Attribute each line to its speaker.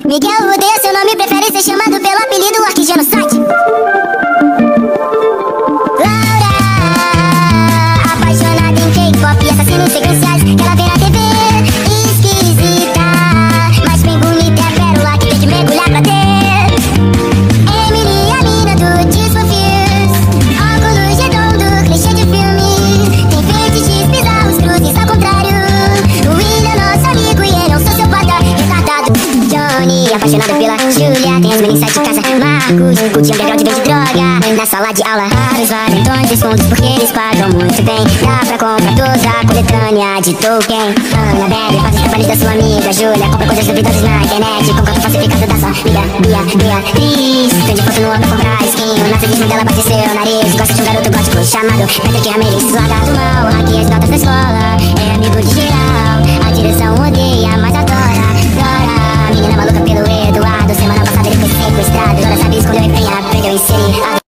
Speaker 1: Miguel odeia seu nome, prefere ser chamado pelo apelido Orquídea no site. Laura, apaixonada em K-pop e assassinos sequenciais que ela vê na TV. Esquisita, mas bem bonita é a pérola que tem que mergulhar pra ter. Emily, a mina do Disfofils, óculos redondo, clichê de filme. Tem fetiches bizarros, cruzes ao contrário. O William, nosso amigo, e ele é um sociopata retardado. Johnny, apaixonado pela Julia, tem as meninas de casa. Marcos, curte underground, vende droga na sala de aula. Raros valentões, descontos porque eles pagam muito bem. Dá pra comprar toda a coletânea de Tolkien. Ana bebe, faz os trabalhos da sua amiga Julia, compra coisas duvidosas na internet, com conta falsificada da sua amiga Beatriz. Vende foto no pra comprar skin, o narcisismo dela bate seu nariz. Gosta de um garoto gótico chamado Patrick Ramirez. Larga do mal, hackeia as notas da escola, é amigo de geral. A direção odeia